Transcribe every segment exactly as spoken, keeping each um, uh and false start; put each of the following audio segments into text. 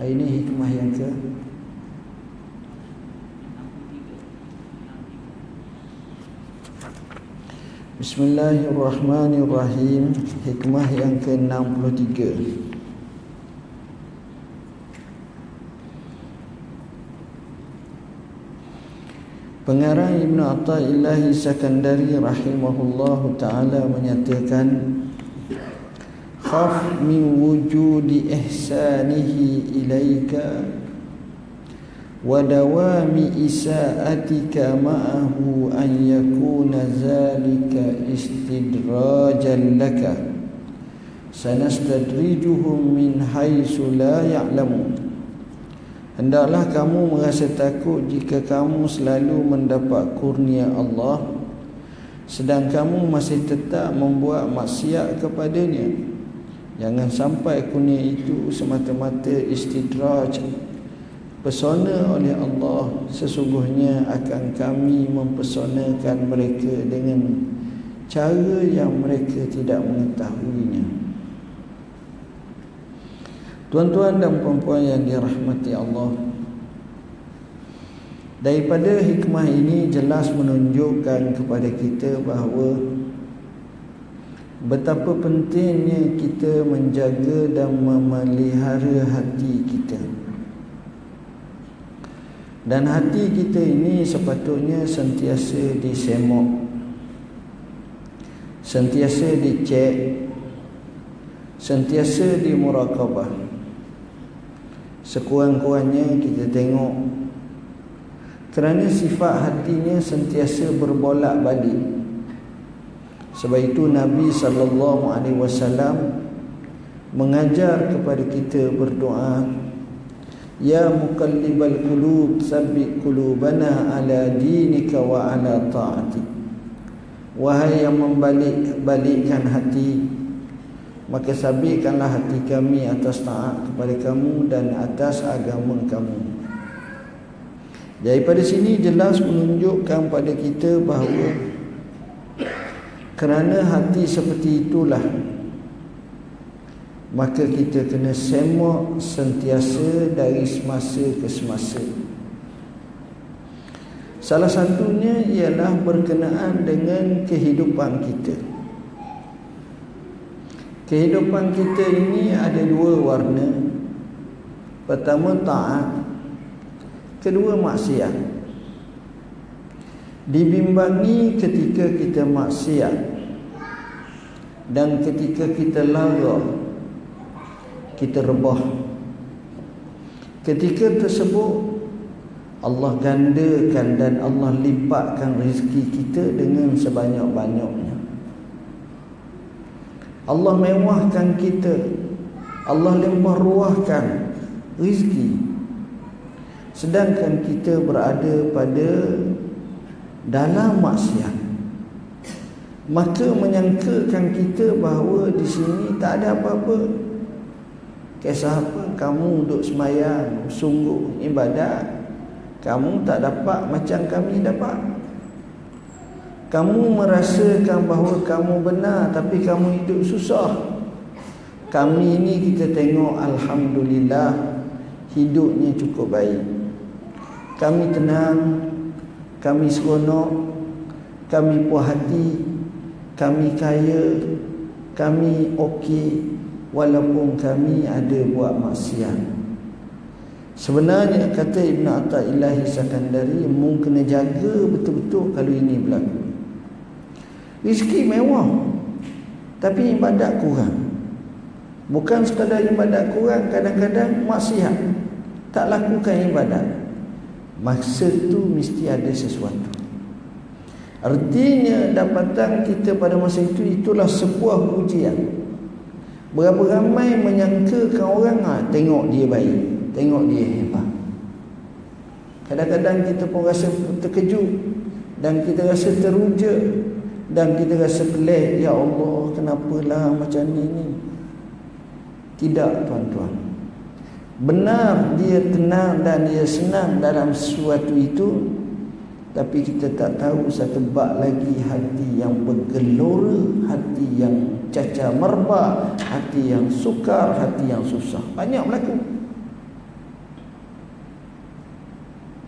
Hari ini hikmah yang ke Bismillahirrahmanirrahim. Hikmah yang ke enam puluh tiga. Pengarang Ibn Athaillah Sakandari rahimahullahu ta'ala menyatakan, khaf min wujudi ihsanihi ilaika wa dawami isa'atika ma'ahu an yakuna zalika istidrajan laka sanastadrijuhum min haitsu la ya'lamun. Hendaklah kamu merasa takut jika kamu selalu mendapat kurnia Allah sedang kamu masih tetap membuat maksiat kepadanya. Jangan sampai kurnia itu semata-mata istidraj, pesona oleh Allah. Sesungguhnya akan kami mempesonakan mereka dengan cara yang mereka tidak mengetahuinya. Tuan-tuan dan puan-puan yang dirahmati Allah, daripada hikmah ini jelas menunjukkan kepada kita bahawa betapa pentingnya kita menjaga dan memelihara hati kita. Dan hati kita ini sepatutnya sentiasa disemok, sentiasa dicek, sentiasa dimurakabah. Sekurang-kurangnya kita tengok, kerana sifat hatinya sentiasa berbolak-balik. Sebab itu Nabi sallallahu alaihi wasallam mengajar kepada kita berdoa, ya muqallibal qulub tsabbit qulubana ala dinika wa ala ta'atik. Wahai yang membalik-balikkan hati, maka sabitkanlah hati kami atas taat kepada kamu dan atas agama kamu. Daripada sini jelas menunjukkan pada kita bahawa kerana hati seperti itulah, maka kita kena semak sentiasa dari semasa ke semasa. Salah satunya ialah berkenaan dengan kehidupan kita. Kehidupan kita ini ada dua warna. Pertama taat, kedua maksiat. Dibimbangi ketika kita maksiat dan ketika kita lara, kita rebah. Ketika tersebut Allah gandakan dan Allah lipatkan rezeki kita dengan sebanyak-banyaknya. Allah mewahkan kita, Allah limpah ruahkan rezeki, sedangkan kita berada pada dalam maksiat. Maka menyangkakan kita bahawa di sini tak ada apa-apa. Kisah apa kamu duduk sembahyang sungguh ibadat, kamu tak dapat macam kami dapat. Kamu merasakan bahawa kamu benar tapi kamu hidup susah. Kami ini kita tengok alhamdulillah hidupnya cukup baik. Kami tenang, kami seronok, kami puas hati, kami kaya, kami okey, walaupun kami ada buat maksiat. Sebenarnya kata Ibn Athaillah Sakandari, mu kena jaga betul-betul kalau ini berlaku. Rezeki mewah tapi ibadat kurang. Bukan sekadar ibadat kurang, kadang-kadang maksiat, tak lakukan ibadat. Maksud tu mesti ada sesuatu. Artinya dapatan kita pada masa itu itulah sebuah ujian. Berapa ramai menyangkakan orang, ha, tengok dia baik, tengok dia hebat. Kadang-kadang kita pun rasa terkejut dan kita rasa teruja dan kita rasa pelik, ya Allah, kenapalah macam ni ni. Tidak, tuan-tuan. Benar dia tenang dan dia senang dalam sesuatu itu, tapi kita tak tahu satu bab lagi hati yang bergelora, hati yang cacar merbak, hati yang sukar, hati yang susah. Banyak berlaku.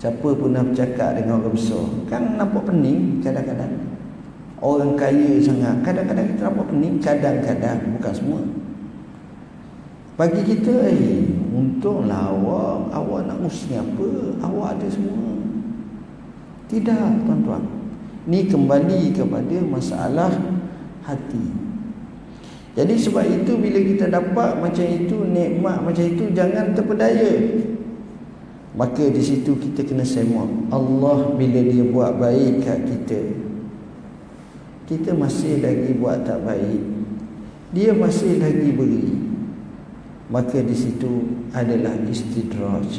Siapa pun nak bercakap dengan orang besar, kan nampak pening kadang-kadang. Orang kaya sangat, kadang-kadang kita nampak pening, kadang-kadang, bukan semua. Bagi kita, eh, untunglah awak, awak nak usia apa? Awak ada semua. Tidak, tuan-tuan. Ni kembali kepada masalah hati. Jadi sebab itu bila kita dapat macam itu, nikmat macam itu, jangan terpedaya. Maka di situ kita kena semak. Allah bila dia buat baik kat kita, kita masih lagi buat tak baik, dia masih lagi beri. Maka di situ adalah istidraj.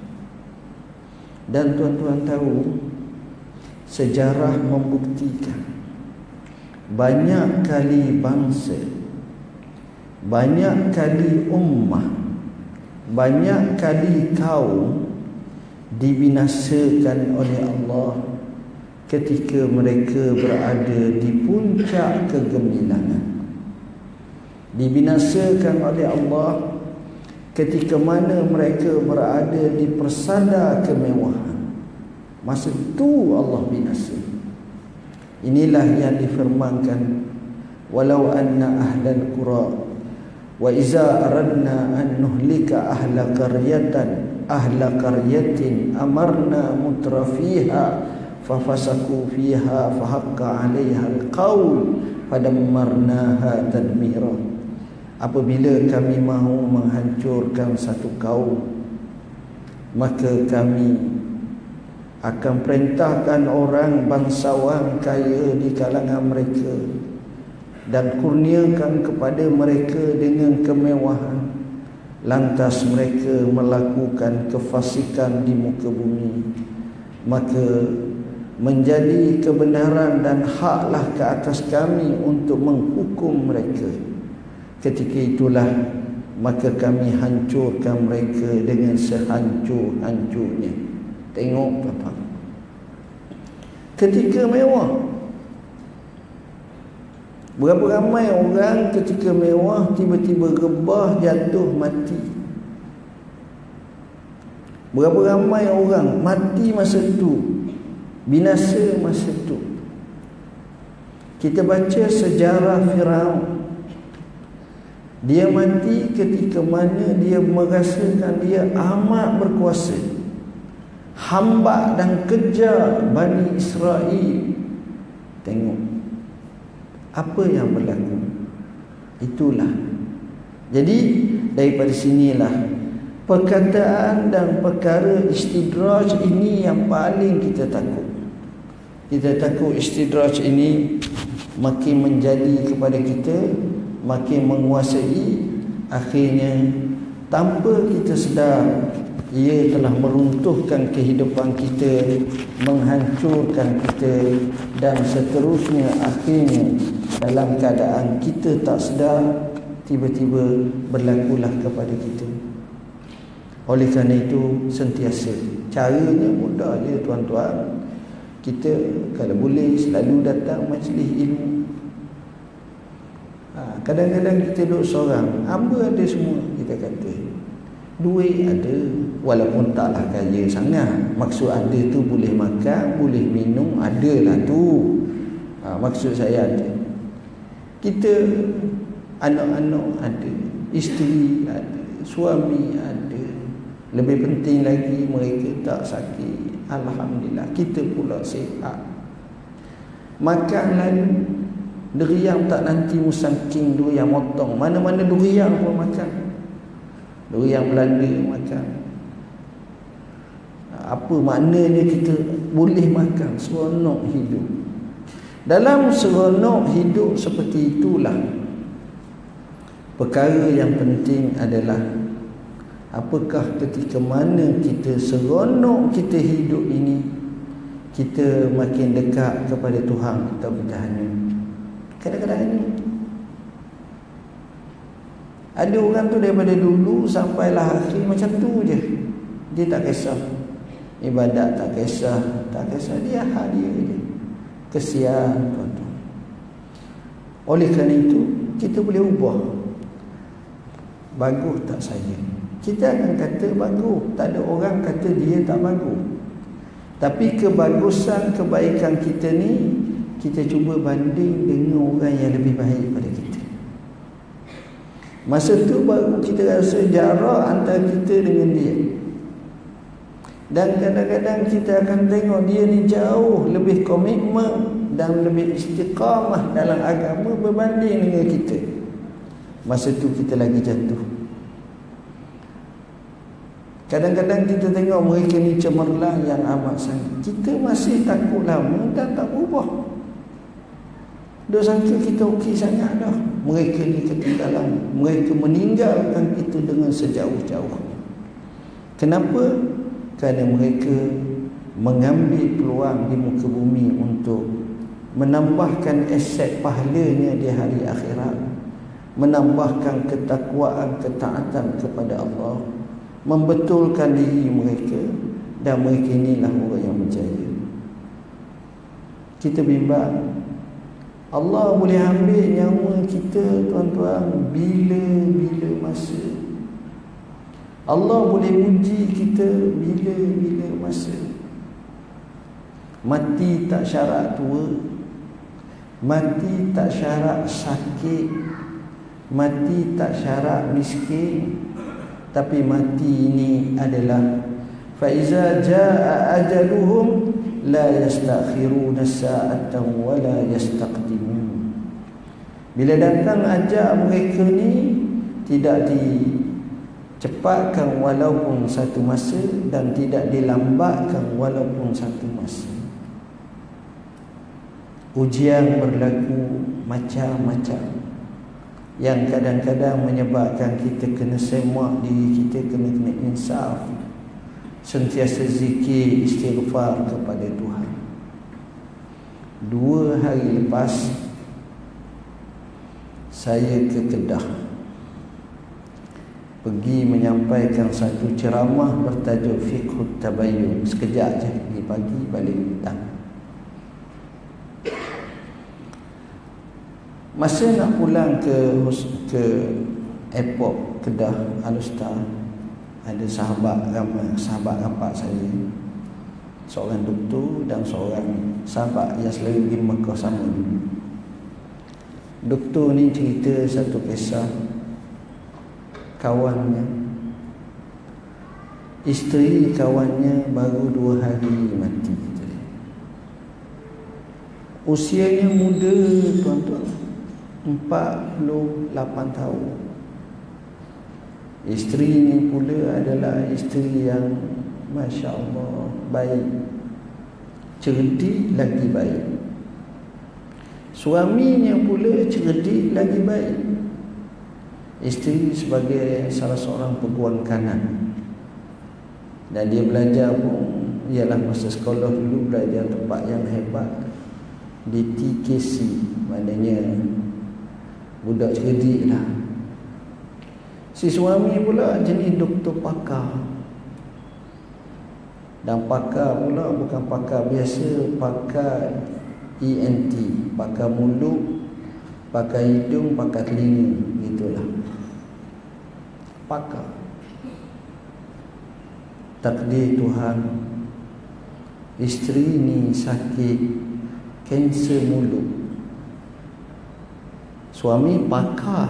Dan tuan-tuan tahu, sejarah membuktikan banyak kali bangsa, banyak kali ummah, banyak kali kaum dibinasakan oleh Allah ketika mereka berada di puncak kegemilangan. Dibinasakan oleh Allah ketika mana mereka berada di persada kemewahan. Masa itu Allah binasa. Inilah yang difirmankan, walau anna ahlal qura wa iza aradna an nuhlika ahla qaryatan ahla qaryatin amarna mutrafiha fafasaku fiha fahaqqa 'alaiha alqaul fadammarnaha tadmira. Apabila kami mahu menghancurkan satu kaum, maka kami akan perintahkan orang bangsawan kaya di kalangan mereka dan kurniakan kepada mereka dengan kemewahan. Lantas mereka melakukan kefasikan di muka bumi, maka menjadi kebenaran dan haklah ke atas kami untuk menghukum mereka. Ketika itulah maka kami hancurkan mereka dengan sehancur-hancurnya. Tengok apa? Ketika mewah, berapa ramai orang ketika mewah tiba-tiba rebah, jatuh, mati. Berapa ramai orang mati masa itu, binasa masa itu. Kita baca sejarah Firaun, dia mati ketika mana dia merasakan dia amat berkuasa, hamba dan kejar Bani Israel. Tengok apa yang berlaku. Itulah. Jadi daripada sinilah perkataan dan perkara istidraj ini yang paling kita takut. Kita takut istidraj ini makin menjadi kepada kita, makin menguasai, akhirnya tanpa kita sedar ia telah meruntuhkan kehidupan kita, menghancurkan kita, dan seterusnya. Akhirnya dalam keadaan kita tak sedar, tiba-tiba berlakulah kepada kita. Oleh kerana itu sentiasa, caranya mudah je tuan-tuan. Kita kalau boleh selalu datang majlis ilmu. ha, Kadang-kadang kita duduk seorang, hamba ada semua, kita kata duit ada, walaupun taklah kaya sangat. Maksud ada tu boleh makan, boleh minum, adalah tu. ha, Maksud saya ada. Kita anak-anak ada, isteri ada, suami ada. Lebih penting lagi mereka tak sakit, alhamdulillah. Kita pula sihat. Makan lalu, durian tak nanti musangking, durian motong, mana-mana durian pun makan. Durian Belanda makan. Apa maknanya kita boleh makan? Seronok hidup. Dalam seronok hidup seperti itulah, perkara yang penting adalah apakah ketika mana kita seronok kita hidup ini, kita makin dekat kepada Tuhan kita bertanya. Kadang-kadang ini ada orang tu daripada dulu sampailah akhir macam tu je. Dia tak kisah ibadat, tak kisah, tak kisah, dia hal dia je. Kesian tuan-tuan. Oleh kerana itu kita boleh ubah. Bagus tak saya? Kita akan kata bagus. Tak ada orang kata dia tak bagus. Tapi kebagusan, kebaikan kita ni kita cuba banding dengan orang yang lebih baik pada kita. Masa tu baru kita rasa jarak antara kita dengan dia. Dan kadang-kadang kita akan tengok dia ni jauh lebih komitmen dan lebih istiqamah dalam agama berbanding dengan kita. Masa tu kita lagi jatuh. Kadang-kadang kita tengok mereka ni cemerlang yang amat sangat. Kita masih takut lama dan tak berubah. Dia sangka kita okey sangat dah. Mereka ni ketinggalan. Mereka meninggalkan kita dengan sejauh-jauh. Kenapa? Kerana mereka mengambil peluang di muka bumi untuk menambahkan aset pahalanya di hari akhirat, menambahkan ketakwaan, ketaatan kepada Allah, membetulkan diri mereka, dan mereka inilah orang yang berjaya. Kita bimbang, Allah boleh ambil nyawa kita tuan-tuan bila-bila masa. Allah boleh uji kita bila-bila masa. Mati tak syarat tua, mati tak syarat sakit, mati tak syarat miskin, tapi mati ini adalah fa iza jaa ajaluhum la yastakhiruna sa'atan wa la yastaqdimun. Bila datang ajal mereka ni tidak dicepatkan walaupun satu masa dan tidak dilambatkan walaupun satu masa. Ujian berlaku macam-macam yang kadang-kadang menyebabkan kita kena semak diri kita, kena kena insaf, sentiasa zikir, istighfar kepada Tuhan. Dua hari lepas saya ke Kedah, pergi menyampaikan satu ceramah bertajuk Fiqhut Tabayyun. Sekejap je, pergi pagi balik petang. Masa nak pulang ke ke airport Kedah Al-Ustaz, ada sahabat ramai, sahabat rapat saya, seorang doktor dan seorang sahabat yang selalu pergi Mekah sama dulu. Doktor ni cerita satu kisah kawannya, isteri kawannya baru dua hari mati. Usianya muda tuan-tuan, empat puluh lapan tahun. Isteri ini pula adalah isteri yang Masya Allah baik, cerdik lagi baik. Suaminya pula cerdik lagi baik. Isteri sebagai salah seorang peguam kanan, dan dia belajar pun ialah masa sekolah dulu belajar tempat yang hebat di T K C, maknanya budak cerdik lah. Si suami pula jenis doktor pakar, dan pakar pula bukan pakar biasa, pakar E N T, pakar mulut, pakar hidung, pakar telinga, gitulah pakar. Takdir Tuhan, isteri ni sakit kanser mulut. Suami pakar,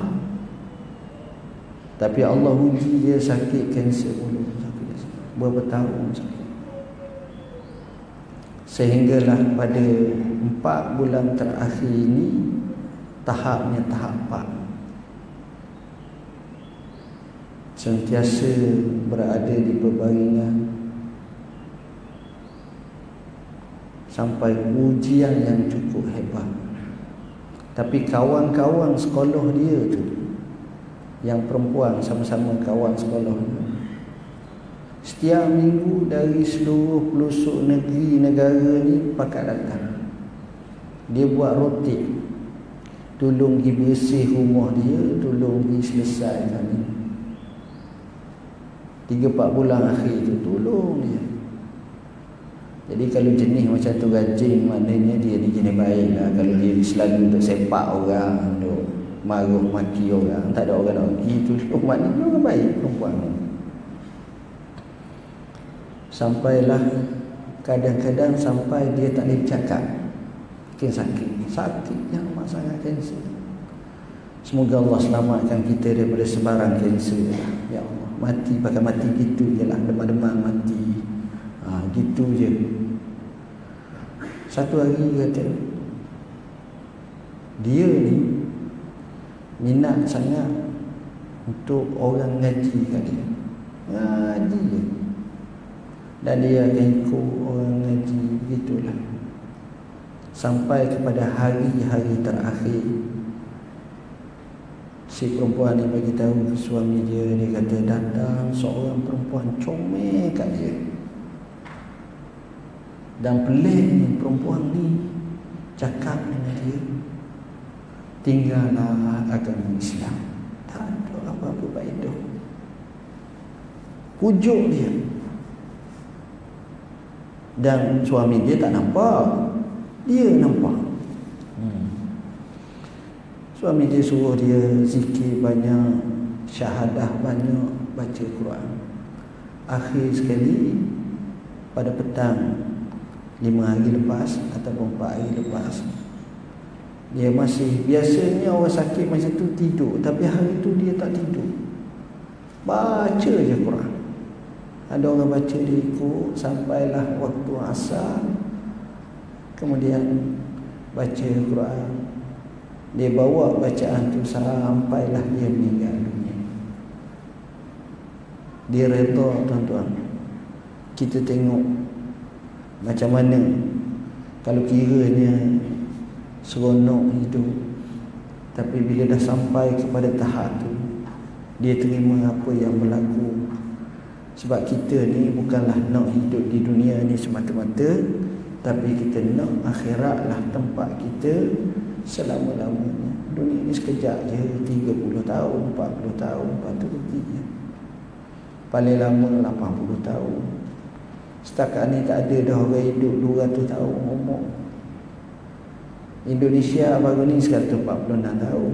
tapi Allah uji dia sakit kanser mulut. Berapa tahun sakit. Sehinggalah pada empat bulan terakhir ini, tahapnya tahap empat, sentiasa berada di perbaringan sampai ujian yang cukup hebat. Tapi kawan-kawan sekolah dia tu, yang perempuan, sama-sama kawan sekolah, setiap minggu dari seluruh pelosok negeri negara ni pakat datang. Dia buat rotik, tolong pergi bersih rumah dia, tolong pergi selesaikan ni. Tiga empat bulan akhir tu tolong dia. Jadi kalau jenis macam tu rajin, maknanya dia ni jenis baik lah. Kalau dia selalu untuk sepak orang, untuk maruh maki orang, tak ada orang nak pergi tu, maknanya orang baik perempuan ni. Sampailah Kadang-kadang sampai dia tak boleh bercakap, makin sakit. Sakit yang amat sangat kanser. Semoga Allah selamatkan kita daripada sebarang kanser. Ya Allah, mati pakai mati gitu je lah, demam-demam mati. Ha, gitu je. Satu hari kata, dia ni minat sangat untuk orang ngaji kat dia. Ngaji je. Dan dia akan ikut orang ngaji, begitulah. Sampai kepada hari-hari terakhir, si perempuan ni bagi tahu ke suami dia, dia kata datang seorang perempuan comel kat dia. Dan peliknya perempuan ni cakap dengan dia, tinggallah agama Islam. Tak ada apa-apa faedah. Pujuk dia. Dan suami dia tak nampak, dia nampak. hmm. Suami dia suruh dia zikir banyak, syahadah banyak, baca Quran. Akhir sekali pada petang lima hari lepas ataupun empat hari lepas, dia masih, biasanya orang sakit macam tu tidur, tapi hari tu dia tak tidur, baca je Quran. Ada orang baca, dia ikut sampailah waktu asar, kemudian baca Quran. Dia bawa bacaan tu sampailah dia meninggal dunia. Dia redha, tuan-tuan. Kita tengok macam mana kalau kiranya seronok hidup, tapi bila dah sampai kepada tahap tu, dia terima apa yang berlaku. Sebab kita ni bukanlah nak hidup di dunia ni semata-mata, tapi kita nak akhiratlah tempat kita selama-lamanya. Dunia ni sekejap je, tiga puluh tahun, empat puluh tahun, lepas tu pergi je. Paling lama lapan puluh tahun. Setakat ni tak ada dah orang hidup dua ratus tahun umur. Indonesia baru ni seratus empat puluh enam tahun.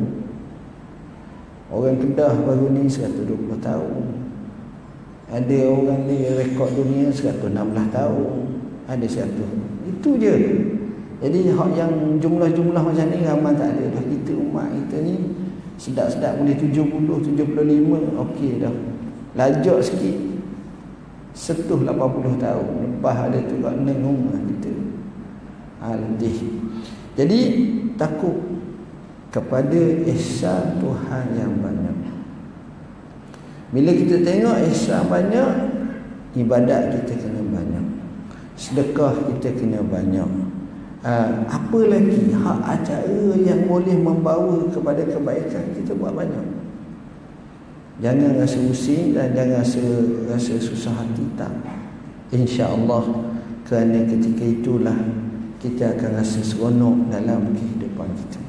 Orang Kedah baru ni seratus dua puluh tahun. Ada orang ni rekod dunia seratus enam belas tahun. Ada seratus. Itu je. Jadi hak yang jumlah-jumlah macam ni ramai tak ada dah. Kita umat kita ni sedap-sedap boleh tujuh puluh, tujuh puluh lima, okey dah. Lajak sikit setuh lapan puluh tahun. Lepas ada tu kat neng rumah kita. Ha, letih. Jadi takut kepada ihsan Tuhan yang banyak. Bila kita tengok ihsan banyak, ibadat kita kena banyak, sedekah kita kena banyak. Ha, apa lagi hak acara yang boleh membawa kepada kebaikan, kita buat banyak. Jangan rasa pusing dan jangan rasa, rasa susah hati, tak. InsyaAllah, kerana ketika itulah kita akan rasa seronok dalam kehidupan kita.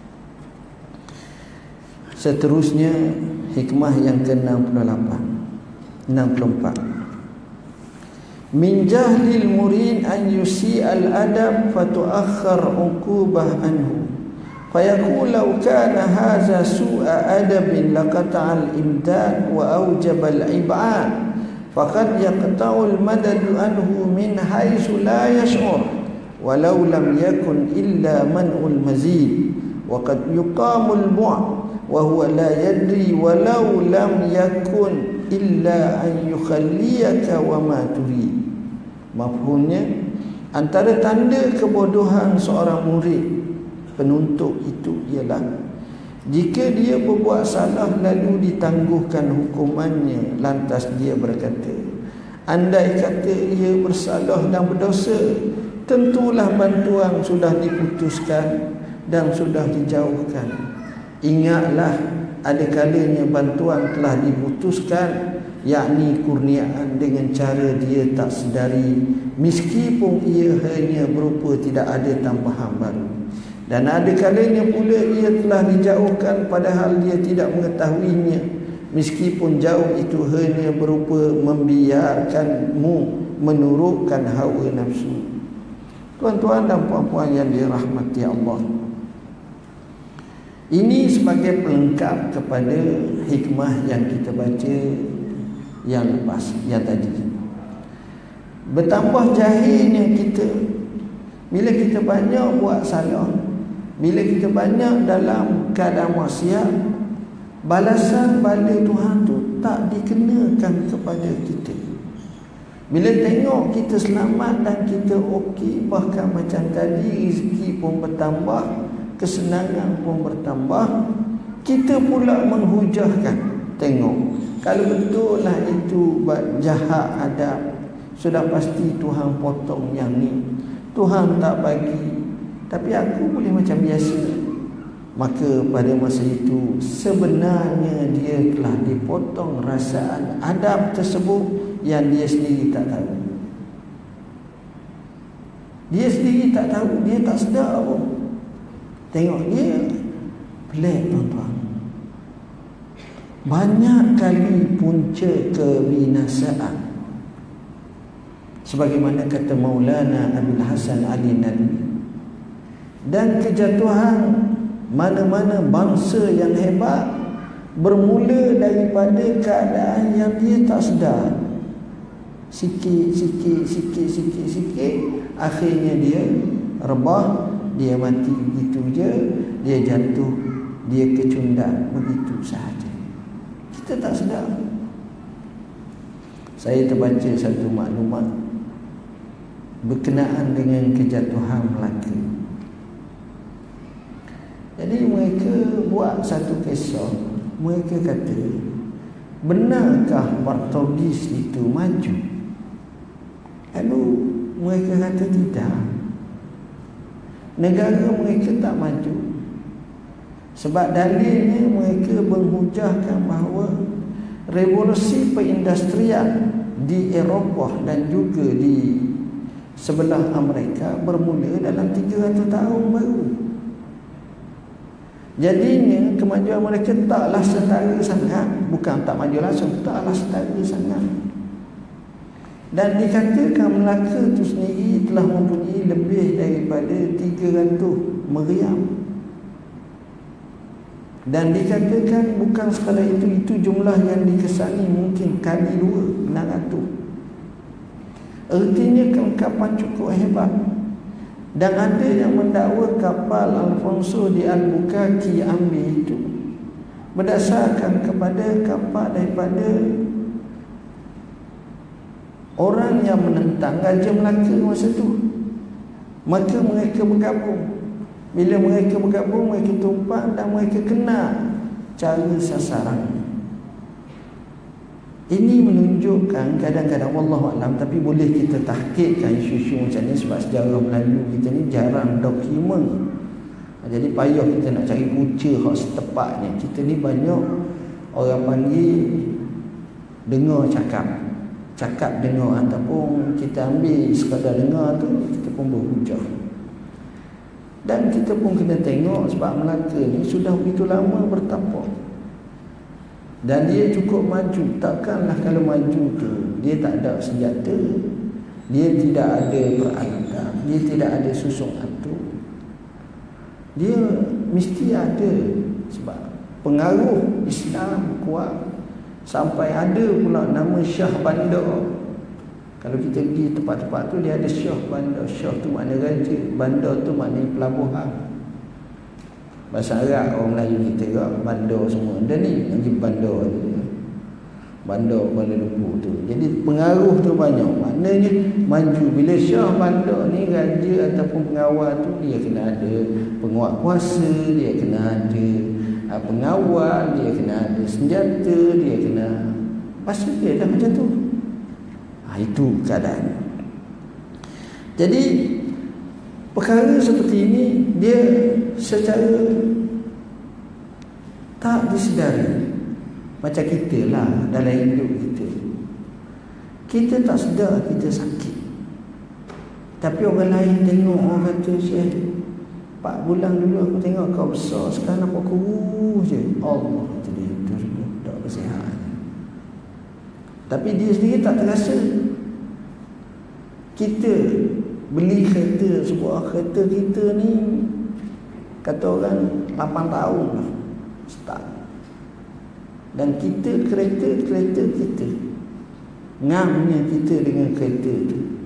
Seterusnya, hikmah yang ke enam puluh lapan, enam puluh empat. Min jahlil murid an yusi al-adab fatuakhar uqubah anhu. Fayaqul law kana hadha su'a adabin laqata al-imdad wa awjaba al-ib'ad. Faqad yaqta'u al-madad anhu min haythu la yash'ur. Walau lam yakun illa man'ul mazid. Wa qad yuqamu al-bu' wa huwa la yadri walau lam yakun illa an yukhalliyaka wa ma turid. Mafhumnya, antara tanda kebodohan seorang murid penuntut itu ialah jika dia berbuat salah lalu ditangguhkan hukumannya, lantas dia berkata, andai kata ia bersalah dan berdosa, tentulah bantuan sudah diputuskan dan sudah dijauhkan. Ingatlah, ada kalanya bantuan telah diputuskan, yakni kurniaan dengan cara dia tak sedari, meskipun ia hanya berupa tidak ada tambahan baru. Dan ada kalanya pula ia telah dijauhkan padahal dia tidak mengetahuinya, meskipun jauh itu hanya berupa membiarkanmu menurutkan hawa nafsu. Tuan-tuan dan puan-puan yang dirahmati Allah, ini sebagai pelengkap kepada hikmah yang kita baca yang lepas, yang tadi. Bertambah jahilnya kita. Bila kita banyak buat salah, bila kita banyak dalam keadaan maksiat, balasan bala Tuhan tu tak dikenakan kepada kita. Bila tengok kita selamat dan kita okey, bahkan macam tadi rezeki pun bertambah, kesenangan pun bertambah, kita pula menghujahkan. Tengok, kalau betul lah itu jahat adab, sudah pasti Tuhan potong yang ni, Tuhan tak bagi, tapi aku boleh macam biasa. Maka pada masa itu sebenarnya dia telah dipotong rasaan adab tersebut yang dia sendiri tak tahu. Dia sendiri tak tahu, dia tak sedar pun. Tengok dia pelik tuan-tuan. Banyak kali punca kebinasaan, sebagaimana kata Maulana Abil Hasan Ali Nadwi, dan kejatuhan mana-mana bangsa yang hebat bermula daripada keadaan yang dia tak sedar. Sikit, sikit, sikit, sikit, sikit, akhirnya dia rebah, dia mati begitu je, dia jatuh, dia kecundang begitu sahaja. Kita tak sedar. Saya terbaca satu maklumat berkenaan dengan kejatuhan Melaka. Jadi mereka buat satu kisah. Mereka kata, benarkah Portugis itu maju? Lalu mereka kata tidak. Negara mereka tak maju. Sebab dalilnya mereka menghujahkan bahawa revolusi perindustrian di Eropah dan juga di sebelah Amerika bermula dalam tiga ratus tahun baru. Jadinya kemajuan mereka taklah setara sangat. Bukan tak maju langsung, taklah setara sangat. Dan dikatakan Melaka itu sendiri telah mempunyai lebih daripada tiga ratus meriam. Dan dikatakan bukan sekadar itu, itu jumlah yang dikesani mungkin kali dua, enam ratus. Artinya kelengkapan cukup hebat. Dan ada yang mendakwa kapal Alfonso di Albuquerque ambil itu berdasarkan kepada kapal daripada orang yang menentang Raja Melaka masa itu. Maka mereka bergabung. Bila mereka bergabung, mereka tumpang dan mereka kena cara sasaran. Ini menunjukkan kadang-kadang wallahualam, tapi boleh kita tahqiqkan isu-isu macam ni sebab sejarah Melayu kita ni jarang dokumen. Jadi payah kita nak cari punca hak setepatnya. Kita ni banyak orang panggil dengar cakap. Cakap dengar ataupun kita ambil sekadar dengar tu, kita pun berhujah. Dan kita pun kena tengok sebab Melaka ni sudah begitu lama bertapak. Dan dia cukup maju. Takkanlah kalau maju tu dia tak ada senjata, dia tidak ada peralatan, dia tidak ada susung atur. Dia mesti ada sebab pengaruh Islam kuat. Sampai ada pula nama Syah Bandar. Kalau kita pergi tempat-tempat tu dia ada Syah Bandar. Syah tu makna raja, bandar tu maknanya pelabuhan. Bahasa Arab orang Melayu kita juga bandar semua. Dan ni lagi bandar tu. Bandar Kuala Lumpur tu. Jadi pengaruh tu banyak. Maknanya maju. Bila Syah Bandar ni raja ataupun pengawal tu, dia kena ada penguat kuasa, dia kena ada pengawal, dia kena ada senjata, dia kena pasal dia dah macam tu. Ha, itu keadaan. Jadi perkara seperti ini dia secara tak disedari. Macam kita lah dalam hidup kita, kita tak sedar kita sakit, tapi orang lain tengok, orang kata Syekh, empat bulan dulu aku tengok kau besar, sekarang nampak kurus je. Allah kata dia, itu tak kesihatan. Tapi dia sendiri tak terasa. Kita beli kereta, sebuah kereta kita ni kata orang lapan tahun lah start. Dan kita kereta-kereta kita, ngamnya kita dengan kereta tu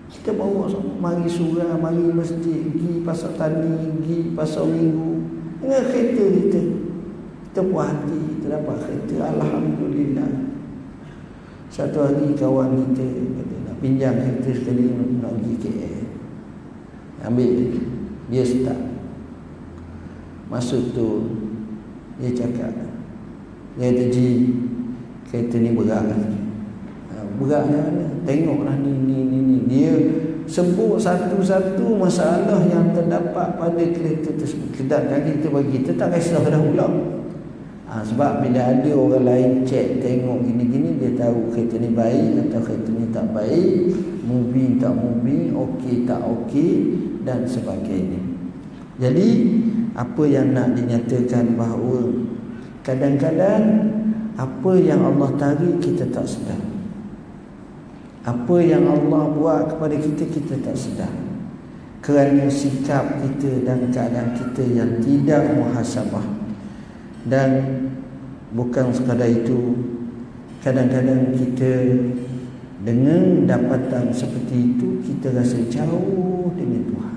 Kita bawa semua, mari surau, mari masjid, pergi pasar tani, pergi pasar minggu dengan kereta kita. Kita puas hati, kita dapat kereta, alhamdulillah. Satu hari kawan kita kata nak pinjam kereta sekali nak pergi K L. Ambil, dia start. Masuk tu dia cakap, dia kata, Ji, kereta ni berat. Beratnya mana? Tengoklah ni, ni, ni, ni. Dia sebut satu-satu masalah yang terdapat pada kereta tersebut. Sedangkan kita bagi, kita tak kisah dah ulang. Ha, sebab bila ada orang lain cek, tengok gini-gini, dia tahu kereta ni baik atau kereta ni tak baik, moving tak moving, okey tak okey dan sebagainya. Jadi apa yang nak dinyatakan bahawa kadang-kadang apa yang Allah tarik kita tak sedar. Apa yang Allah buat kepada kita, kita tak sedar. Kerana sikap kita dan keadaan kita yang tidak muhasabah. Dan bukan sekadar itu, kadang-kadang kita dengan dapatan seperti itu, kita rasa jauh dengan Tuhan.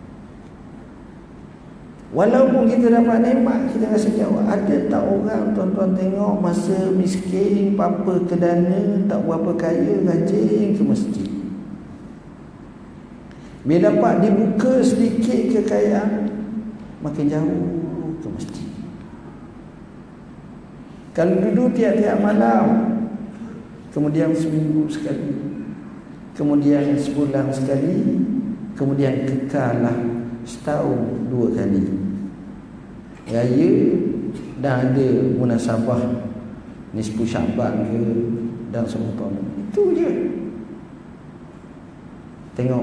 Walaupun kita dapat nikmat, kita rasa jauh. Ada tak orang, tuan-tuan tengok, masa miskin, papa ke dana, tak berapa kaya, rajin ke masjid. Bila dapat dibuka sedikit kekayaan, makin jauh ke masjid. Kalau duduk tiap-tiap malam, kemudian seminggu sekali, kemudian sebulan sekali, kemudian kekallah setahun dua kali raya dan ada munasabah nisfu Syaban ke dan seumpama. Itu je. Tengok,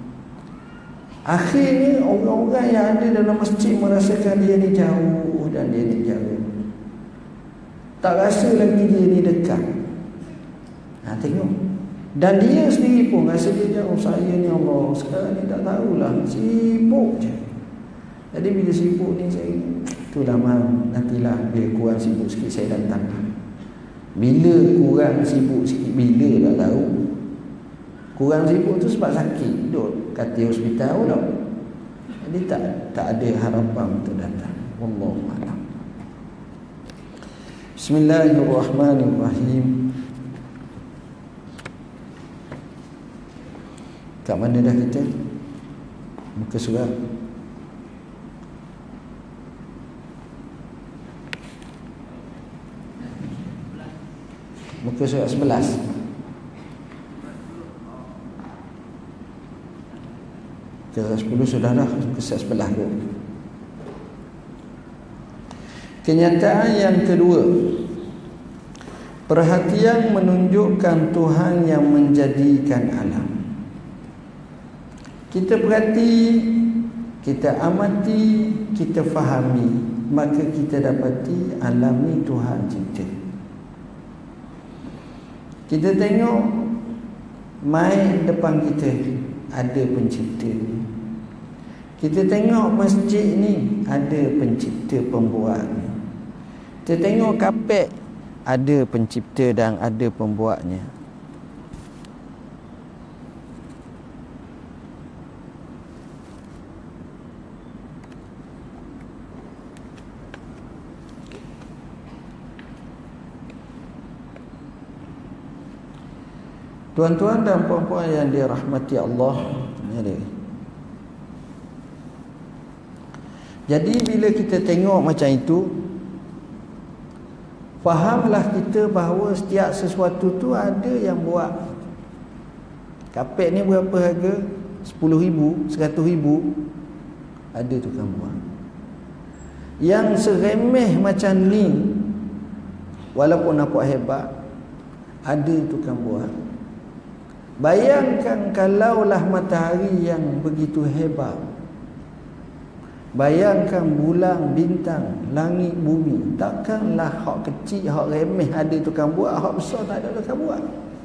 akhirnya orang-orang yang ada dalam masjid merasakan dia ni jauh dan dia ni jauh, tak rasa lagi dia ni dekat. Ha, tengok. Dan dia sendiri pun rasa dia jauh. Saya ni Allah sekarang ni tak tahulah, sibuk je. Jadi bila sibuk ni saya, itulah mam, nantilah bila kurang sibuk sikit saya datang. Bila kurang sibuk sikit, bila tak tahu. Kurang sibuk tu sebab sakit, duduk katil hospital pula. Jadi tak tak ada harapan untuk datang. Wallahu a'lam. Bismillahirrahmanirrahim. Kat mana dah kita? Muka surat Muka surat sebelas. Muka sepuluh sudah dah. Muka surat sebelas tu. Kenyataan yang kedua, perhatian menunjukkan Tuhan yang menjadikan alam. Kita perhati, kita amati, kita fahami, maka kita dapati alam ni Tuhan cipta. Kita tengok mai depan kita, ada pencipta. Kita tengok masjid ni, ada pencipta pembuatnya. Kita tengok kapet, ada pencipta dan ada pembuatnya. Tuan-tuan dan puan-puan yang dirahmati Allah, ni dia. Jadi bila kita tengok macam itu, fahamlah kita bahawa setiap sesuatu tu ada yang buat. Kapet ni berapa harga? sepuluh ribu, seratus ribu, ada tukang buat. Yang seremeh macam ni, walaupun nampak hebat, ada tukang buat. Bayangkan kalaulah matahari yang begitu hebat, bayangkan bulan, bintang, langit, bumi, takkanlah hak kecil, hak remeh ada tukang buat, hak besar tak ada tukang buat.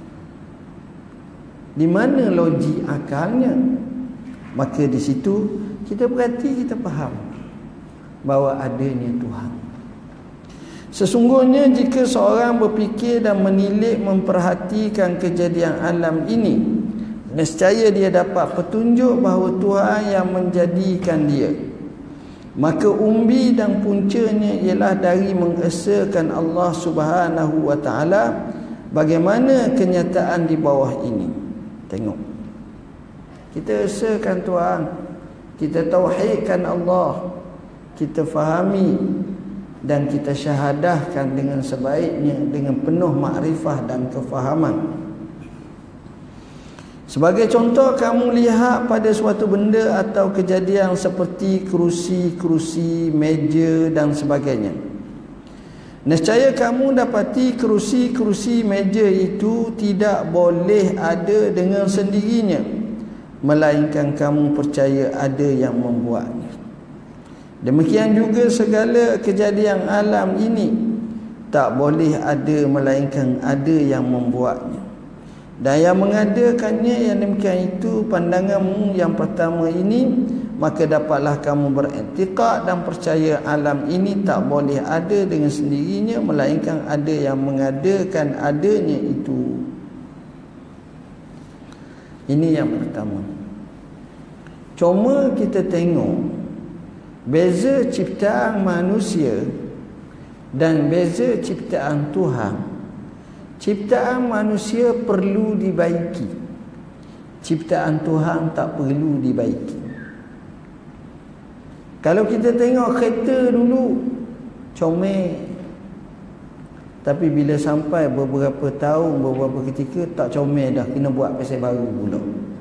Di mana logik akalnya? Maka di situ kita berhati, kita faham bahawa adanya Tuhan. Sesungguhnya jika seorang berfikir dan menilik memperhatikan kejadian alam ini, nescaya dia dapat petunjuk bahawa Tuhan yang menjadikan dia. Maka umbi dan puncanya ialah dari mengesakan Allah Subhanahu wa taala. Bagaimana kenyataan di bawah ini? Tengok. Kita esakan Tuhan, kita tauhidkan Allah, kita fahami dan kita syahadahkan dengan sebaiknya, dengan penuh makrifah dan kefahaman. Sebagai contoh, kamu lihat pada suatu benda atau kejadian seperti kerusi-kerusi, meja dan sebagainya. Nescaya kamu dapati kerusi-kerusi meja itu tidak boleh ada dengan sendirinya, melainkan kamu percaya ada yang membuatnya. Demikian juga segala kejadian alam ini tak boleh ada melainkan ada yang membuatnya. Dan yang mengadakannya, yang demikian itu pandanganmu yang pertama ini, maka dapatlah kamu beriktikad dan percaya alam ini tak boleh ada dengan sendirinya, melainkan ada yang mengadakan adanya itu. Ini yang pertama. Cuma kita tengok beza ciptaan manusia dan beza ciptaan Tuhan. Ciptaan manusia perlu dibaiki, ciptaan Tuhan tak perlu dibaiki. Kalau kita tengok kereta dulu comel, tapi bila sampai beberapa tahun, beberapa ketika tak comel dah, kena buat pasal baru pula.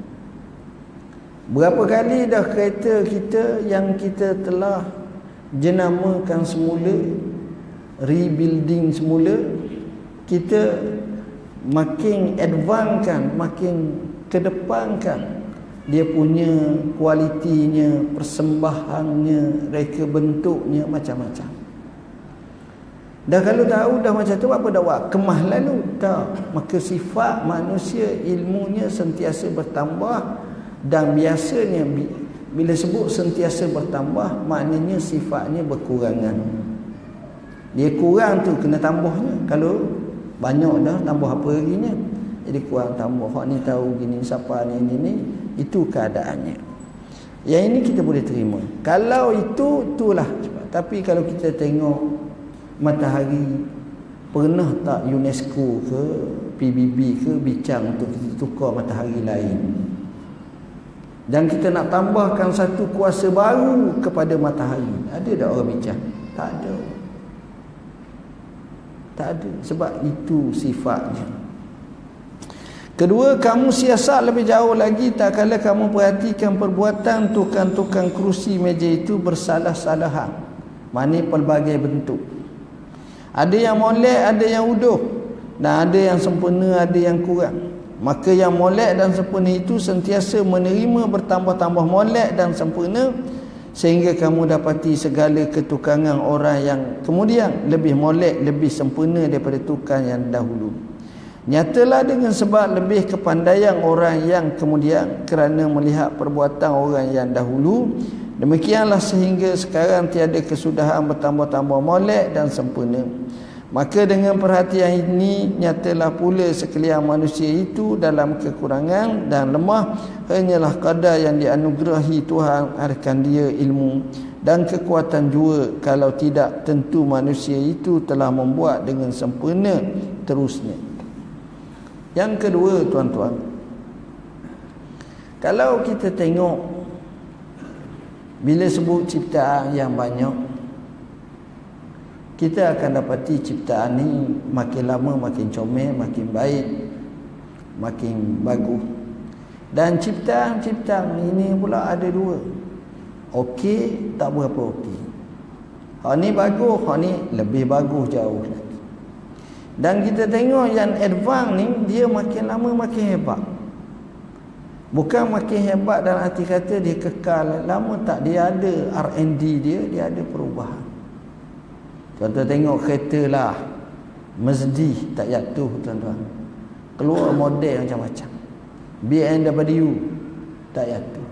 Berapa kali dah kereta kita yang kita telah jenamakan semula, rebuilding semula, kita makin advancekan, makin kedepankan dia punya kualitinya, persembahannya, reka bentuknya, macam-macam. Dah kalau tahu dah macam tu, apa dah buat? Kemah lalu? Tak. Maka sifat manusia, ilmunya sentiasa bertambah. Dan biasanya bila sebut sentiasa bertambah, maknanya sifatnya berkurangan. Dia kurang tu kena tambahnya. Kalau banyak dah, tambah apa lagi ni? Jadi kurang tambah. Hak ni tahu gini, siapa ni ni ni. Itu keadaannya. Yang ini kita boleh terima. Kalau itu, itulah. Tapi kalau kita tengok matahari, pernah tak UNESCO ke P B B ke bincang untuk kita tukar matahari lain? Dan kita nak tambahkan satu kuasa baru kepada matahari. Ada tak orang bincang? Tak ada. Tak ada. Sebab itu sifatnya. Kedua, kamu siasat lebih jauh lagi tak kala kamu perhatikan perbuatan tukang-tukang kerusi meja itu bersalah-salahan. Maknanya pelbagai bentuk. Ada yang molek, ada yang uduh. Dan ada yang sempurna, ada yang kurang. Maka yang molek dan sempurna itu sentiasa menerima bertambah-tambah molek dan sempurna, sehingga kamu dapati segala ketukangan orang yang kemudian lebih molek, lebih sempurna daripada tukang yang dahulu. Nyatalah dengan sebab lebih kepandaian orang yang kemudian kerana melihat perbuatan orang yang dahulu, demikianlah sehingga sekarang tiada kesudahan bertambah-tambah molek dan sempurna. Maka dengan perhatian ini, nyatalah pula sekalian manusia itu dalam kekurangan dan lemah, hanyalah kadar yang dianugerahi Tuhan akan dia ilmu dan kekuatan jua. Kalau tidak, tentu manusia itu telah membuat dengan sempurna terusnya. Yang kedua, tuan-tuan, kalau kita tengok bila sebut ciptaan yang banyak, kita akan dapati ciptaan ni makin lama makin comel, makin baik, makin bagus. Dan ciptaan-ciptaan ini pula ada dua. Okey, tak berapa okey. Hak ni bagus, hak ni lebih bagus jauh lagi. Dan kita tengok yang advance ni, dia makin lama makin hebat. Bukan makin hebat dalam arti kata dia kekal lama, tak. Dia ada R and D dia, dia ada perubahan. Tuan-tuan tengok kereta lah, Mercedes tak jatuh, tuan-tuan. Keluar model macam-macam. B M W tak jatuh.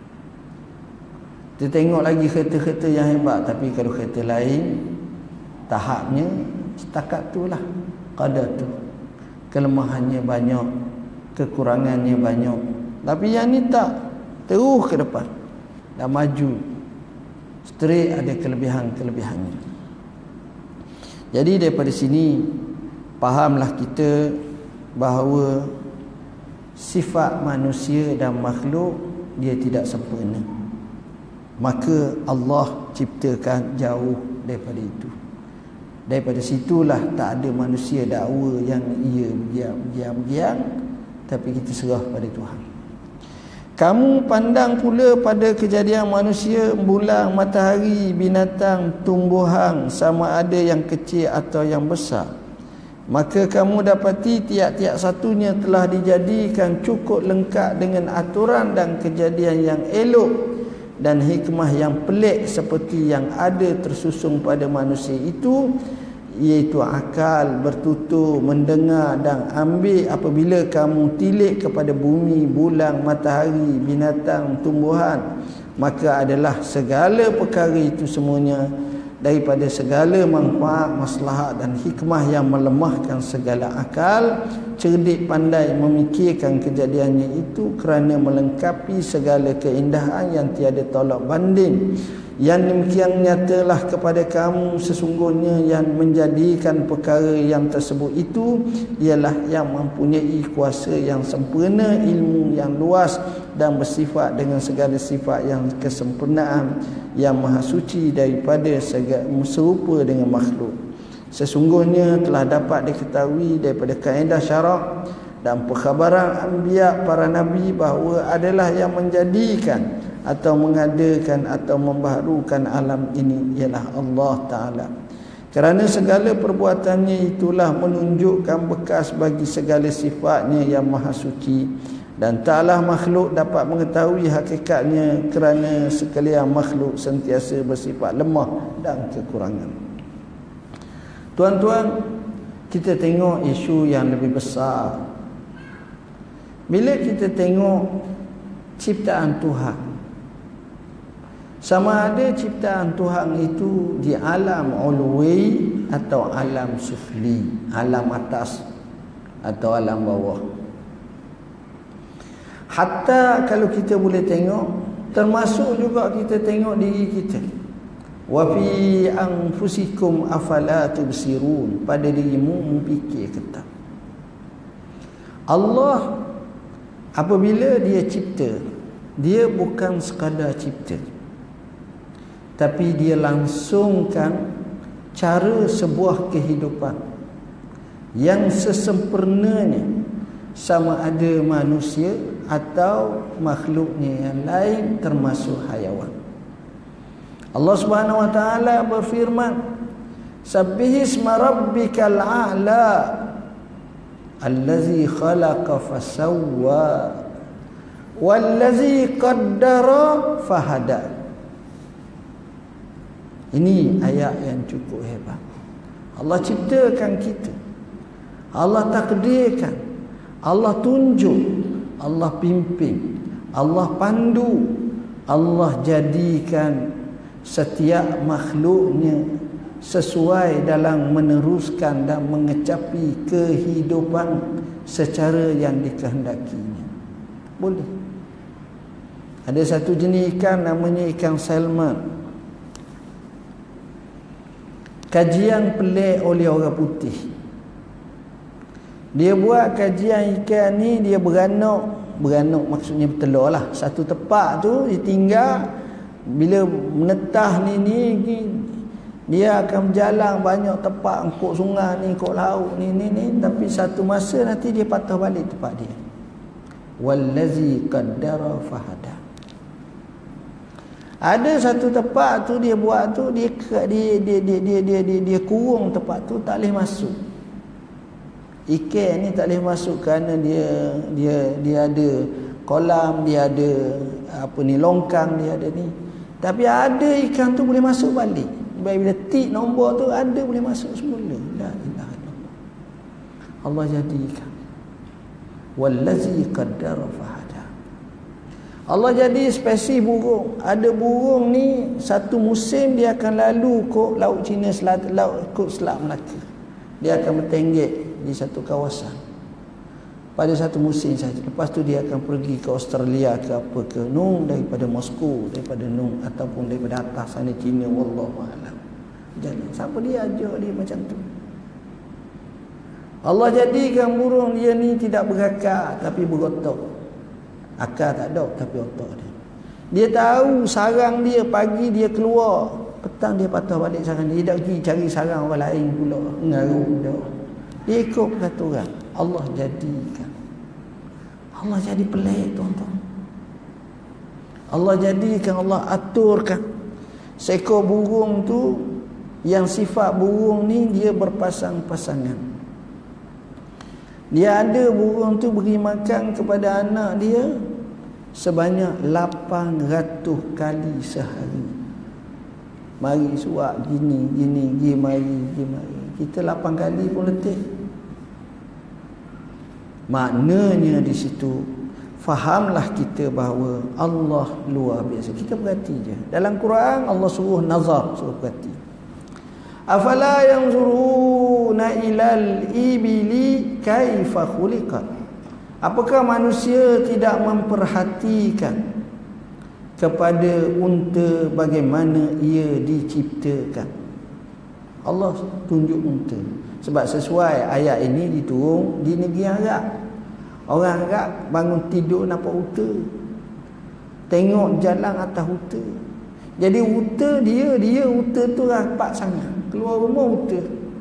Kita tengok lagi kereta-kereta yang hebat, tapi kalau kereta lain, tahapnya setakat tu lah, kadar tu. Kelemahannya banyak, kekurangannya banyak. Tapi yang ni tak, terus ke depan dan maju straight, ada kelebihan-kelebihannya. Jadi daripada sini fahamlah kita bahawa sifat manusia dan makhluk dia tidak sempurna. Maka Allah ciptakan jauh daripada itu. Daripada situlah tak ada manusia dakwa yang ia diam-diam, tapi kita serah pada Tuhan. Kamu pandang pula pada kejadian manusia, bulan, matahari, binatang, tumbuhan, sama ada yang kecil atau yang besar. Maka kamu dapati tiap-tiap satunya telah dijadikan cukup lengkap dengan aturan dan kejadian yang elok dan hikmah yang pelik seperti yang ada tersusung pada manusia itu, iaitu akal, bertutur, mendengar dan ambil apabila kamu tilik kepada bumi, bulan, matahari, binatang, tumbuhan. Maka adalah segala perkara itu semuanya daripada segala manfaat, maslahat dan hikmah yang melemahkan segala akal, cerdik pandai memikirkan kejadiannya itu kerana melengkapi segala keindahan yang tiada tolak banding. Yang demikian nyatalah kepada kamu sesungguhnya yang menjadikan perkara yang tersebut itu ialah yang mempunyai kuasa yang sempurna, ilmu yang luas dan bersifat dengan segala sifat yang kesempurnaan, yang maha suci daripada segala serupa dengan makhluk. Sesungguhnya telah dapat diketahui daripada kaedah syarak dan perkhabaran anbiya para nabi bahawa adalah yang menjadikan atau mengadakan atau membaharukan alam ini ialah Allah Ta'ala. Kerana segala perbuatannya itulah menunjukkan bekas bagi segala sifatnya yang maha suci, dan taklah makhluk dapat mengetahui hakikatnya kerana sekalian makhluk sentiasa bersifat lemah dan kekurangan. Tuan-tuan, kita tengok isu yang lebih besar. Bila kita tengok ciptaan Tuhan, sama ada ciptaan Tuhan itu di alam ulwi atau alam sufli, alam atas atau alam bawah. Hatta kalau kita boleh tengok, termasuk juga kita tengok diri kita. Wa fi anfusikum afala tubsirun, pada dirimu memfikir ke tak? Allah apabila dia cipta, dia bukan sekadar cipta, tapi dia langsungkan cara sebuah kehidupan yang sesempurnanya, sama ada manusia atau makhluknya yang lain termasuk hayawan. Allah Subhanahu wa taala berfirman, Sabbihisma rabbikal a'la allazi khalaqa fasawwa wallazi qaddara fahada. Ini ayat yang cukup hebat. Allah ciptakan kita, Allah takdirkan, Allah tunjuk, Allah pimpin, Allah pandu, Allah jadikan setiap makhluknya sesuai dalam meneruskan dan mengecapi kehidupan secara yang dikehendakinya. Boleh. Ada satu jenis ikan namanya ikan salmon. Kajian pelik oleh orang putih. Dia buat kajian ikan ni, dia beranak. Beranak maksudnya bertelur lah. Satu tempat tu dia tinggal. Bila menetah ni, ni, ni dia akan berjalan banyak tempat, engkau sungai ni, engkau laut ni, ni, ni. Tapi satu masa nanti dia patah balik tempat dia. Wallazi qaddara fahada. Ada satu tempat tu dia buat tu, dia dia dia dia dia dia, dia, dia kurung tempat tu, tak boleh masuk. Ikan ni tak boleh masuk kerana dia dia dia ada kolam, dia ada apa ni, longkang, dia ada ni. Tapi ada ikan tu boleh masuk balik. Bila tik nombor tu ada, boleh masuk semula. La ilaha illallah. Allah jadikan. Wallazi qaddara fahada. Allah jadi spesies burung. Ada burung ni satu musim dia akan lalu kok laut Cina Selatan, laut kok Selat Melaka. Dia akan bertenggek di satu kawasan. pada satu musim saja. Lepas tu dia akan pergi ke Australia ke apa ke, Nung daripada Moskow, daripada Nung ataupun daripada atas sana China, wallahu a'lam. Jalan. Siapa dia ajak dia macam tu? Allah jadikan burung dia ni tidak berakal tapi berotak. Akal tak ada tapi otak dia. Dia tahu sarang dia, pagi dia keluar, petang dia patah balik sarang dia. Dia tak pergi cari sarang orang lain pula, ngarut dah. Dia ikut peraturan. Allah jadikan. Allah jadi pelik, tuan-tuan. Allah jadikan, Allah aturkan. Seekor burung tu, yang sifat burung ni dia berpasang-pasangan. Dia ada burung tu beri makan kepada anak dia sebanyak lapan ratus kali sehari. Mari suap gini, gini, gini, mari, gini, mari. Kita lapan kali pun letih. Maknanya di situ fahamlah kita bahawa Allah luar biasa. Kita perhati je. Dalam Quran Allah suruh nazar, suruh perhati. Afala yanzuruna ilal ibili kaifa khuliqat. Apakah manusia tidak memperhatikan kepada unta bagaimana ia diciptakan? Allah tunjuk unta. Sebab sesuai ayat ini diturun di negeri Arab. Orang Arab bangun tidur nampak unta. Tengok jalan atas unta. Jadi unta dia, dia unta tu rapat sangat. Keluar rumah unta.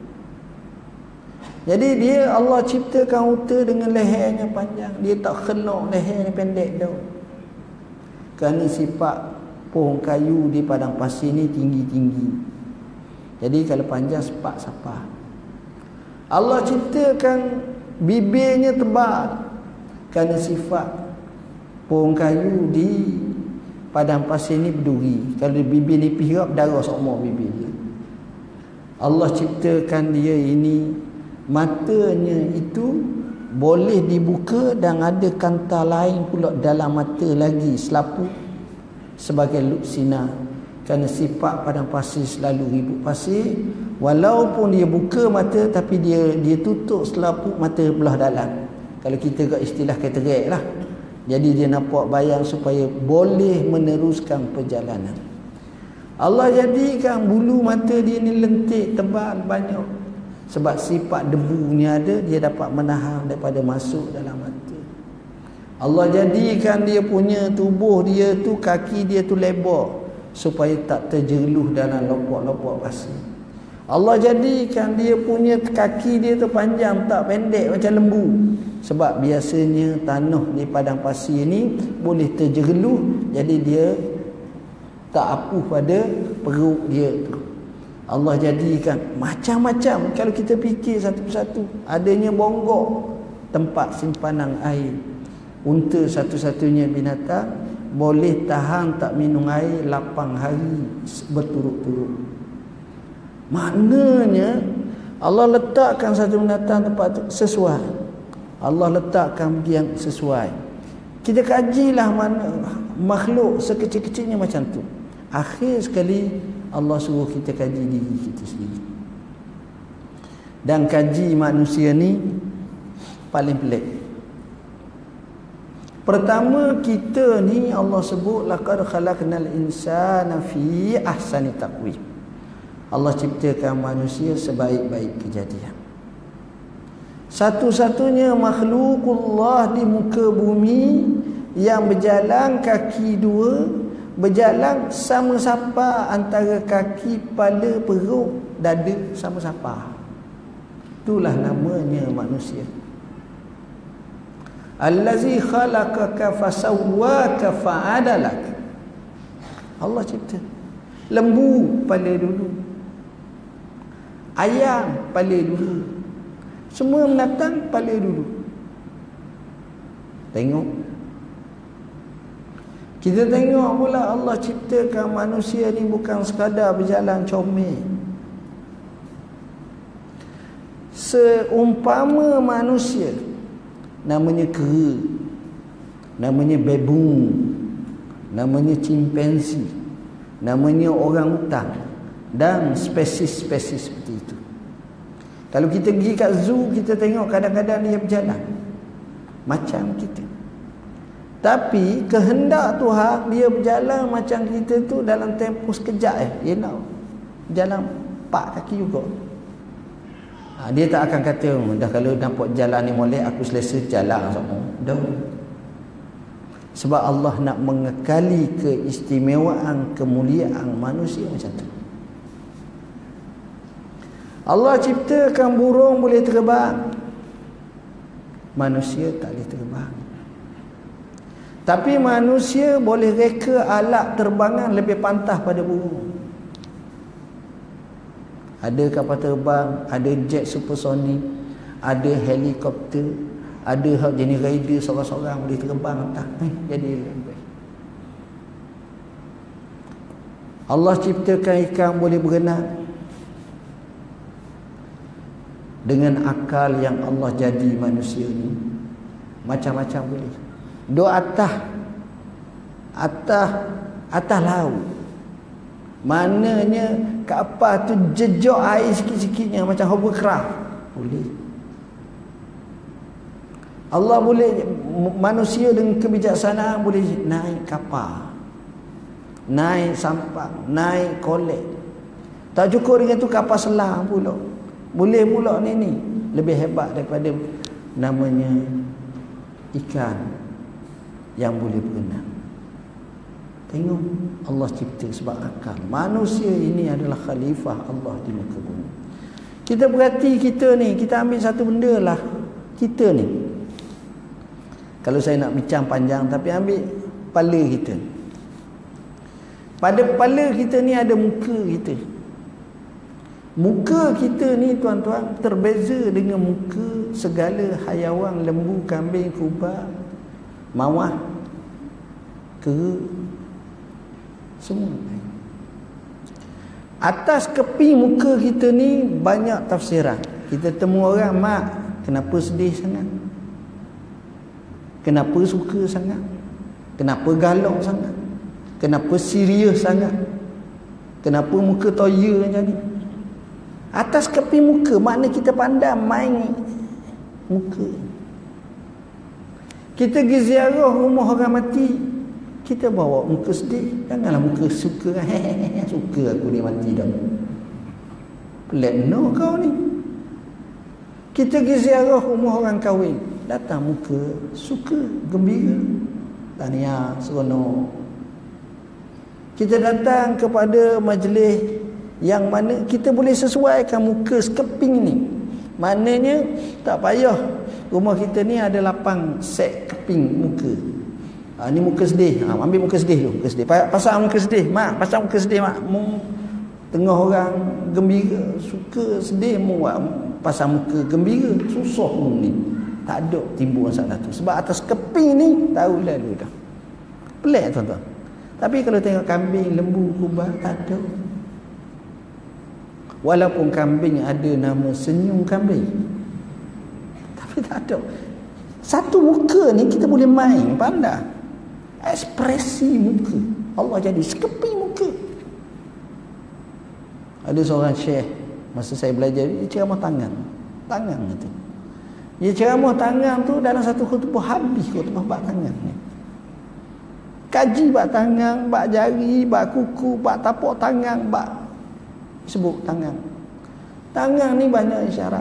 Jadi dia Allah ciptakan unta dengan lehernya panjang. Dia tak kena lehernya pendek dah. Kerana sifat pohon kayu di padang pasir ni tinggi-tinggi. Jadi kalau panjang sepak-sapak. Allah ciptakan bibirnya tebal kerana sifat pohon kayu di padang pasir ni berduri. Kalau bibir ni pirap, darah semua bibir dia. Allah ciptakan dia ini, matanya itu boleh dibuka dan ada kanta lain pula dalam mata lagi, selaput sebagai luksina. Kerana sifat padang pasir selalu ribut pasir. Walaupun dia buka mata tapi dia dia tutup selaput mata belah dalam. Kalau kita kat istilah katarak lah. Jadi dia nampak bayang supaya boleh meneruskan perjalanan. Allah jadikan bulu mata dia ni lentik, tebal, banyak. Sebab sifat debu ni ada, dia dapat menahan daripada masuk dalam mata. Allah jadikan dia punya tubuh dia tu, kaki dia tu lebar supaya tak terjeruh dalam lopok-lopok pasir. Allah jadikan dia punya kaki dia tu panjang, tak pendek macam lembu. Sebab biasanya tanah di padang pasir ni boleh terjeruh, jadi dia tak apuh pada perut dia tu. Allah jadikan macam-macam. Kalau kita fikir satu persatu, adanya bonggok, tempat simpanan air. Unta satu-satunya binatang boleh tahan tak minum air lapan hari berturut-turut. Maknanya Allah letakkan satu binatang tempat tu sesuai. Allah letakkan yang sesuai. Kita kajilah mana makhluk sekecil-kecilnya macam tu. Akhir sekali Allah suruh kita kaji diri kita sendiri. Dan kaji manusia ni paling pelik. Pertama, kita ni Allah sebut laqad khalaqnal insana fi ahsani taqwim. Allah ciptakan manusia sebaik-baik kejadian. Satu-satunya makhlukullah di muka bumi yang berjalan kaki dua, berjalan sama-sama antara kaki, kepala, perut, dada sama-sama. Itulah namanya manusia. Allazi khalaqaka fasawwaka fa'adalak. Allah cipta. Lembu kepala dulu, ayam kepala dulu, semua binatang kepala dulu. Tengok, kita tengok pula Allah ciptakan manusia ni bukan sekadar berjalan comel. Seumpama manusia, namanya kera, namanya baboon, namanya chimpanzee, namanya orang hutan, dan spesies-spesies seperti itu. Kalau kita pergi kat zoo, kita tengok kadang-kadang dia berjalan. macam kita. Tapi kehendak Tuhan dia berjalan macam kita tu dalam tempoh sekejap eh. You know, jalan empat kaki juga. Ha, dia tak akan kata dah kalau nampak jalan ni molek aku selesa jalan sama. Dah. Sebab Allah nak mengekali keistimewaan, kemuliaan manusia macam tu. Allah ciptakan burung boleh terbang. Manusia tak boleh terbang. Tapi manusia boleh reka alat terbangan lebih pantah pada burung. Ada kapal terbang, ada jet supersonik, ada helikopter, ada hak jenis rider seorang-seorang boleh terbang atas. Eh, jadi lebih. Allah ciptakan ikan boleh berenang. Dengan akal yang Allah jadi manusia ni, macam-macam boleh. Duk atas atas atas laut. Maknanya kapal tu jejak air sikit-sikitnya macam hovercraft. Boleh. Allah boleh, manusia dengan kebijaksanaan boleh naik kapal, naik sampang, naik kolek. Tak cukup dengan tu kapal selam pula. Boleh pula ni ni lebih hebat daripada namanya ikan yang boleh berenang. Tengok Allah cipta sebab akal. Manusia ini adalah khalifah Allah di muka bumi. Kita berhati kita ni, kita ambil satu benda lah. Kita ni, kalau saya nak bincang panjang, tapi ambil kepala kita. Pada kepala kita ni ada muka kita. Muka kita ni tuan-tuan terbeza dengan muka segala hayawan, lembu, kambing, kubang, mawar, kera, semua. Atas kepi muka kita ni banyak tafsiran. Kita temu orang, mak, kenapa sedih sangat? Kenapa suka sangat? Kenapa galak sangat? Kenapa serius sangat? Kenapa muka toya macam ni? Atas kepi muka, makna kita pandang main muka. Kita pergi ziarah rumah orang mati, kita bawa muka sedih. Janganlah muka suka. Suka aku ni mati dah. Pelik no kau ni. Kita pergi ziarah rumah orang kahwin, datang muka suka, gembira, tahniah, seronok. Kita datang kepada majlis yang mana kita boleh sesuaikan muka sekeping ni. Maknanya tak payah rumah kita ni ada lapan set keping muka. Ha, ni muka sedih. Ha, ambil muka sedih dulu, muka sedih. Pasang muka sedih, mak, pasang muka sedih mak. Mu tengah orang gembira, suka sedih, mu pasang muka gembira. Susah mu ni. Tak ada timbul masalah tu. Sebab atas keping ni tahu lalu dah. Pelik tuan-tuan. Tapi kalau tengok kambing, lembu, kubang, tak ada. Walaupun kambing ada nama senyum kambing, tapi tak ada. Satu muka ni kita boleh main pandang. Ekspresi muka Allah jadi sekeping muka. Ada seorang syekh, masa saya belajar, dia ceramah tangan. Tangan itu. Dia ceramah tangan tu dalam satu khutbah habis khutbah bab tangan ni. Kaji bab tangan, bab jari, bab kuku, bab tapak tangan, bab sebut tangan. Tangan ni banyak isyarat.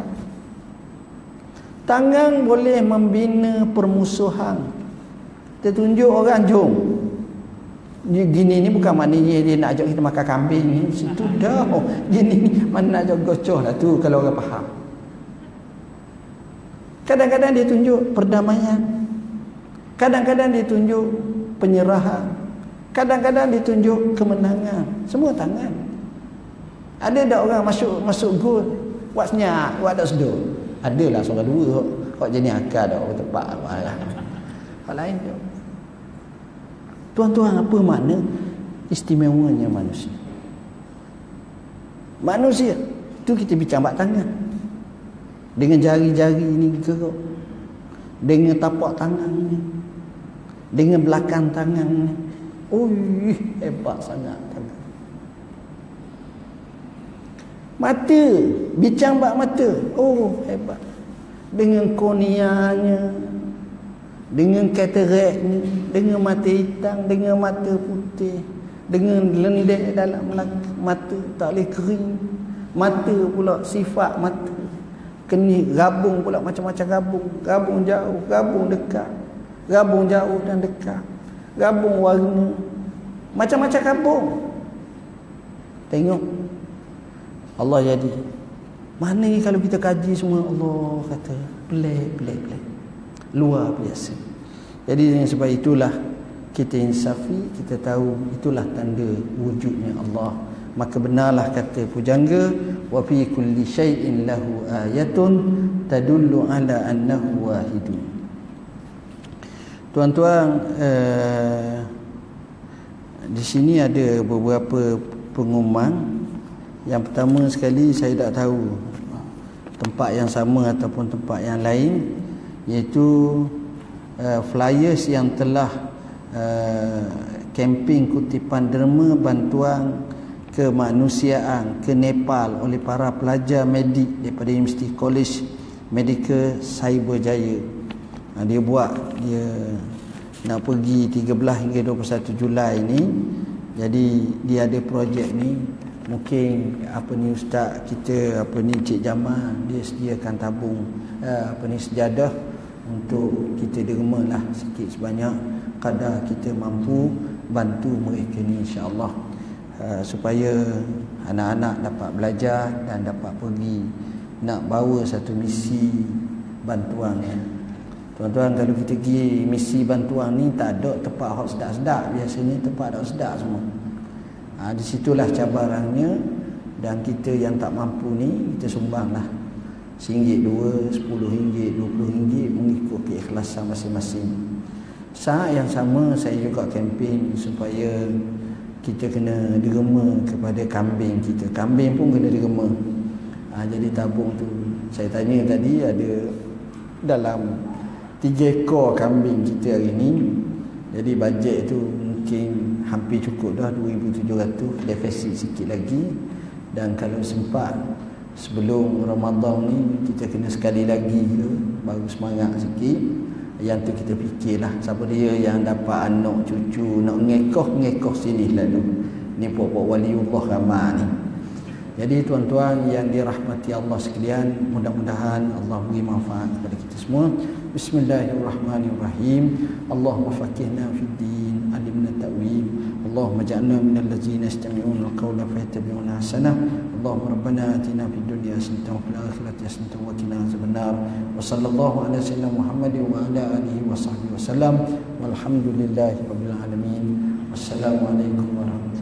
Tangan boleh membina permusuhan. Kita tunjuk orang, jom. Gini ni bukan maknanya dia nak ajak kita makan kambing ni. Situ dah. Oh, gini ni mana nak ajak gocoh lah tu kalau orang faham. Kadang-kadang dia tunjuk perdamaian. Kadang-kadang dia tunjuk penyerahan. Kadang-kadang dia tunjuk kemenangan. Semua tangan. Ada tak orang masuk masuk gol, buat senyap, buat tak sedar. Adalah seorang dua kok jenis akal dak orang tepat lah. Hal lain tu. Tuan-tuan, apa makna istimewanya manusia? Manusia tu kita bincang bab tangan. Dengan jari-jari ni gerak. Dengan tapak tangan ni. Dengan belakang tangan ni. Ui, hebat sangat tangan. Mata, bincang bab mata. Oh, hebat. Dengan korneanya, dengan katarak ni, dengan mata hitam, dengan mata putih, dengan lendek dalam mata, tak boleh kering. Mata pula sifat mata kenih, gabung pula macam-macam gabung. Gabung jauh, gabung dekat, gabung jauh dan dekat, gabung warna, macam-macam gabung. Tengok Allah jadi. Mana ni kalau kita kaji semua, Allah kata pelik, pelik, pelik, luar biasa. Jadi dengan sebab itulah kita insafi, kita tahu itulah tanda wujudnya Allah. Maka benarlah kata pujangga, wa fi kulli syai'in lahu ayatun tadullu ala annahu wahidun. Tuan-tuan, uh, di sini ada beberapa pengumuman. Yang pertama sekali, saya tak tahu tempat yang sama ataupun tempat yang lain, iaitu uh, flyers yang telah uh, camping kutipan derma bantuan kemanusiaan ke Nepal oleh para pelajar medik daripada Universiti College Medical Cyberjaya. Ha, dia buat, dia nak pergi tiga belas hingga dua puluh satu Julai ni. Jadi dia ada projek ni. Mungkin apa ni ustaz kita, apa ni Cik Jamal, dia sediakan tabung uh, apa ni sejadah untuk kita derma lah sikit sebanyak kadar kita mampu bantu mereka ni, insya-Allah. Uh, supaya anak-anak dapat belajar dan dapat pergi nak bawa satu misi bantuan ya. Tuan-tuan, kalau kita pergi misi bantuan ni tak ada tempat hot sedap-sedap, biasanya tempat hot sedap semua. Ha, di situlah cabarannya. Dan kita yang tak mampu ni, kita sumbanglah seringgit dua, sepuluh ringgit, dua puluh ringgit, mengikut keikhlasan masing-masing. Saat yang sama saya juga kempen supaya kita kena derma kepada kambing kita. Kambing pun kena derma. Ha, jadi tabung tu, saya tanya tadi, ada dalam tiga ekor kambing kita hari ni. Jadi bajet tu mungkin hampir cukup dah, dua ribu tujuh ratus, defisit sikit lagi. Dan kalau sempat sebelum Ramadan ni kita kena sekali lagi tu, baru semangat sikit. Yang tu kita fikirlah, siapa dia yang dapat anak cucu nak ngekoh-ngekoh sini lalu. Ni pokok waliullah ramai ni. Jadi tuan-tuan yang dirahmati Allah sekalian, mudah-mudahan Allah beri manfaat kepada kita semua. Bismillahirrahmanirrahim. Allahumma faqihna fid din, alimna ta'wil. Allahumma ja'alna minal ladzina yastami'una al-qawla fayattabi'una ahsanah. Allahumma rabbana atina fid dunya hasanatan wa fil akhirati hasanatan wa qina adzabannar. Wa sallallahu ala sayyidina Muhammadin wa ala alihi wa sahbihi wasallam. Walhamdulillahi rabbil alamin. Wassalamu alaikum warahmatullahi wabarakatuh.